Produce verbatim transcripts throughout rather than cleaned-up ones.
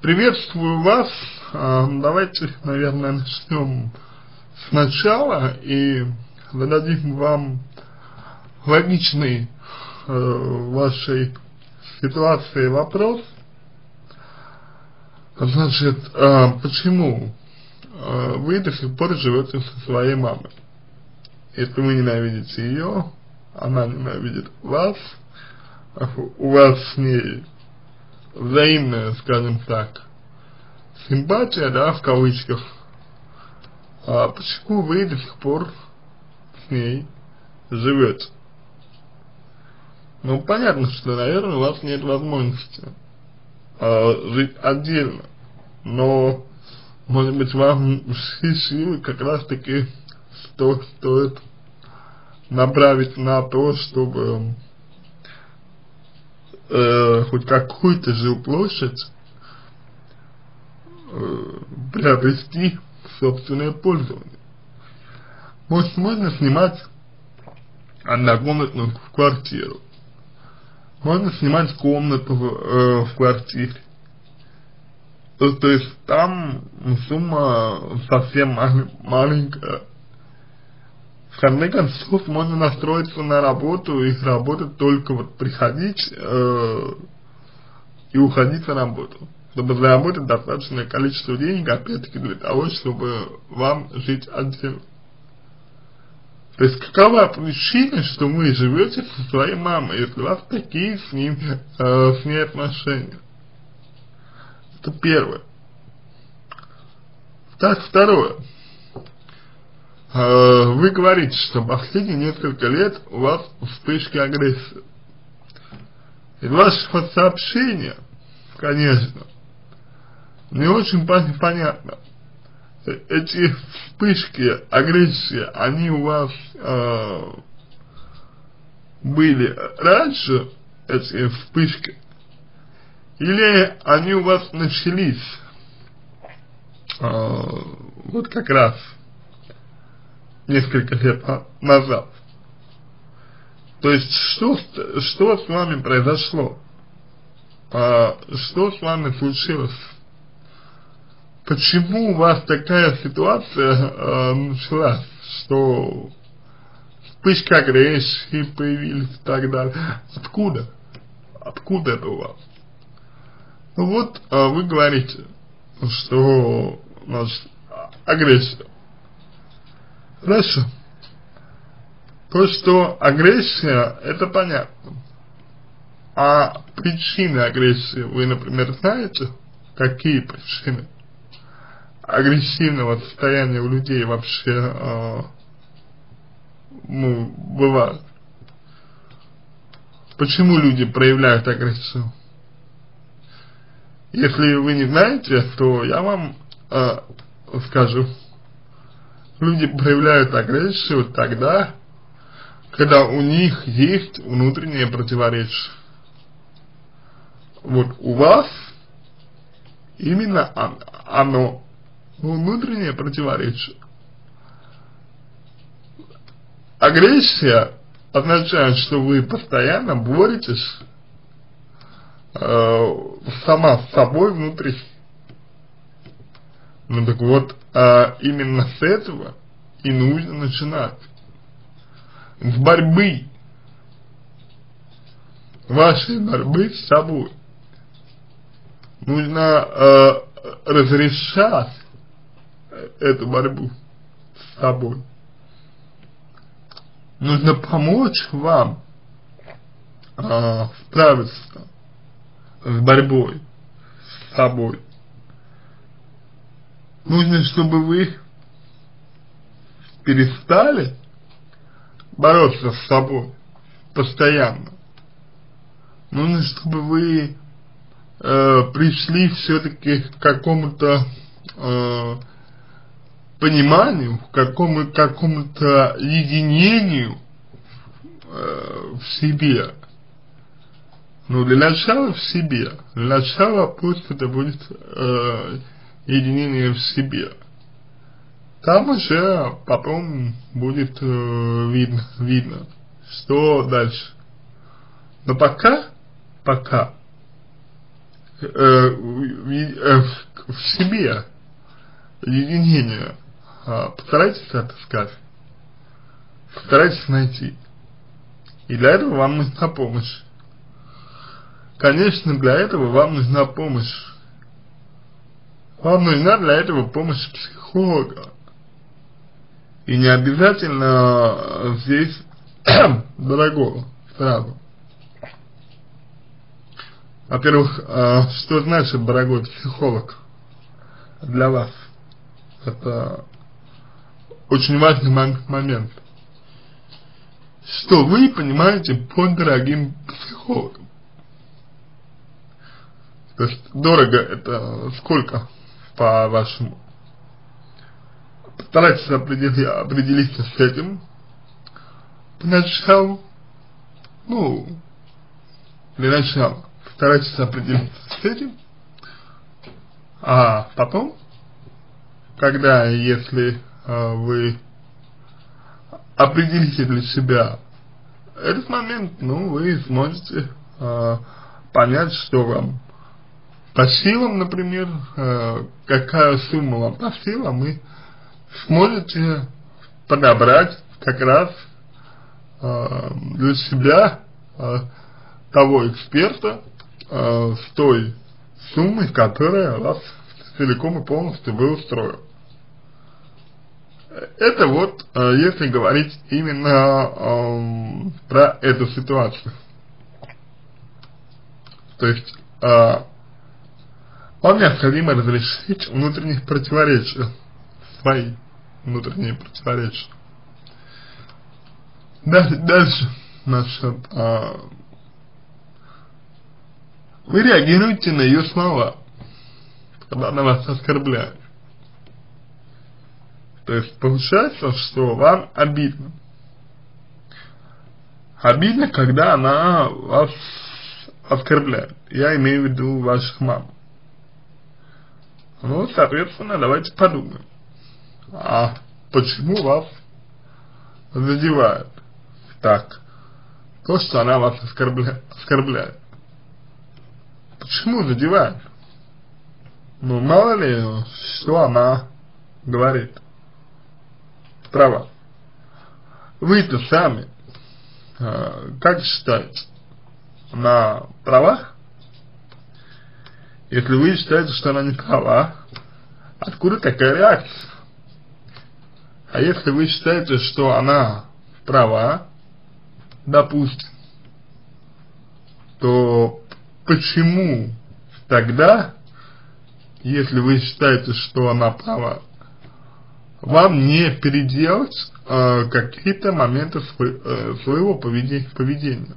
Приветствую вас. Давайте, наверное, начнем сначала и зададим вам логичный э, в вашей ситуации вопрос. Значит, э, почему э, вы до сих пор живете со своей мамой? Если вы ненавидите ее, она ненавидит вас, у вас с ней взаимная, скажем так, симпатия, да, в кавычках, а почему вы до сих пор с ней живете? Ну, понятно, что, наверное, у вас нет возможности а, жить отдельно, но, может быть, вам все силы как раз-таки сто, стоит направить на то, чтобы э, хоть какую-то жилплощадь э, приобрести в собственное пользование. Может, можно снимать однокомнатную квартиру, можно снимать комнату э, в квартире. То, то есть там сумма совсем мал, маленькая. В конце концов, можно настроиться на работу и работать только вот приходить э, и уходить на работу, чтобы заработать достаточное количество денег, опять-таки для того, чтобы вам жить отдельно. То есть какова причина, что вы живете со своей мамой, если у вас такие с ним, э, с ней отношения? Это первое. Так, второе. Вы говорите, что последние несколько лет у вас вспышки агрессии. Из вашего сообщения, конечно, не очень понятно. Эти вспышки агрессии, они у вас э, были раньше, эти вспышки, или они у вас начались э, вот как раз несколько лет назад? То есть, что, что с вами произошло? А, что с вами случилось? Почему у вас такая ситуация а, началась, что вспышки агрессии появились и так далее? Откуда? Откуда это у вас? Ну вот, а, вы говорите, что, значит, агрессия. Хорошо. То, что агрессия, это понятно. А причины агрессии вы, например, знаете? Какие причины агрессивного состояния у людей вообще э, ну, бывают? Почему люди проявляют агрессию? Если вы не знаете, то я вам э, скажу. Люди проявляют агрессию тогда, когда у них есть внутреннее противоречие. Вот у вас именно оно, внутреннее противоречие. Агрессия означает, что вы постоянно боретесь э, сама с собой внутри. Ну так вот, а именно с этого и нужно начинать. С борьбы. Вашей борьбы с собой. Нужно э, разрешать эту борьбу с собой. Нужно помочь вам э, справиться с борьбой с собой. Нужно, чтобы вы перестали бороться с собой постоянно. Нужно, чтобы вы э, пришли все-таки к какому-то э, пониманию, к какому, какому-то единению э, в себе. Ну, для начала в себе. Для начала пусть это будет э, единение в себе. Там уже потом будет э, видно, видно, что дальше. Но пока, пока э, в, э, в, в себе единение, э, постарайтесь отыскать, постарайтесь найти. И для этого вам нужна помощь. Конечно, для этого вам нужна помощь. Вам нужна для этого помощь психолога. И не обязательно здесь дорогого сразу. Во-первых, э, что значит дорогой психолог для вас? Это очень важный момент. Что вы понимаете под дорогим психологом? То есть дорого это сколько, по-вашему? Постарайтесь определи, определиться с этим поначалу. Ну, для начала постарайтесь определиться с этим. А потом, когда, если э, вы определите для себя этот момент, ну, вы сможете э, понять, что вам по силам, например, э, какая сумма вам по силам, и сможете подобрать как раз э, для себя э, того эксперта э, с той суммой, которая вас целиком и полностью бы устроила. Это вот, э, если говорить именно э, про эту ситуацию. То есть, э, вам необходимо разрешить внутренних противоречия, свои внутренние противоречия. Дальше, дальше насчет, э, вы реагируете на ее слова, когда она вас оскорбляет. То есть получается, что вам обидно. Обидно, когда она вас оскорбляет. Я имею в виду ваших мам. Ну, соответственно, давайте подумаем. А почему вас задевает так то, что она вас оскорбля... оскорбляет? Почему задевает? Ну, мало ли, что она говорит. Права. Вы-то сами, э, как считаете, на правах? Если вы считаете, что она не права, откуда такая реакция? А если вы считаете, что она права, допустим, то почему тогда, если вы считаете, что она права, вам не переделать э, какие-то моменты свой, э, своего поведения, поведения,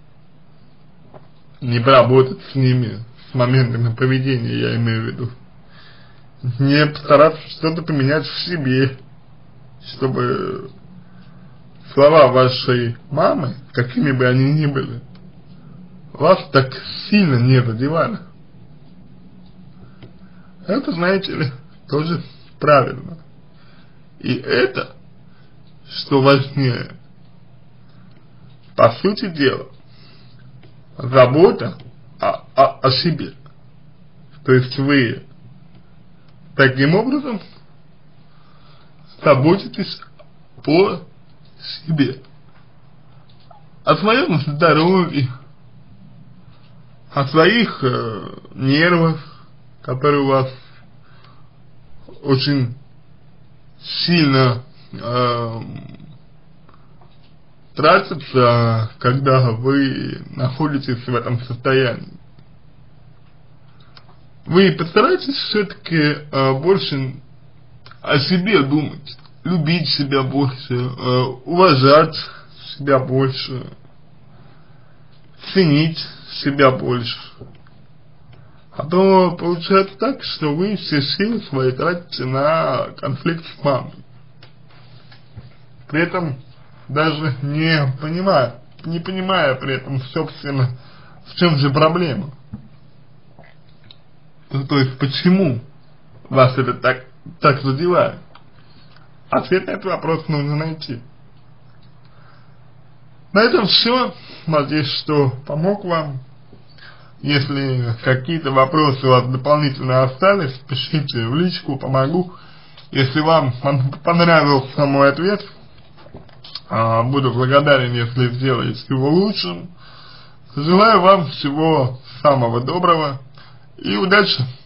не поработать с ними, с моментами поведения, я имею в виду, не постараться что-то поменять в себе, чтобы слова вашей мамы, какими бы они ни были, вас так сильно не задевали. Это, знаете ли, тоже правильно. И это, что важнее, по сути дела, забота о, о, о себе. То есть вы таким образом заботитесь о себе, о своем здоровье, о своих э, нервах, которые у вас очень сильно э, тратятся, когда вы находитесь в этом состоянии. Вы постарайтесь все-таки э, больше о себе думать, любить себя больше, э, уважать себя больше, ценить себя больше. А то получается так, что вы все силы свои тратите на конфликт с мамой. При этом даже не понимая, не понимая при этом, собственно, в чем же проблема. То, то есть, почему вас это так, так задевает? Ответ на этот вопрос нужно найти. На этом все. Надеюсь, что помог вам. Если какие-то вопросы у вас дополнительно остались, пишите в личку, помогу. Если вам понравился мой ответ, буду благодарен, если сделаете его лучшим. Желаю вам всего самого доброго и удачи!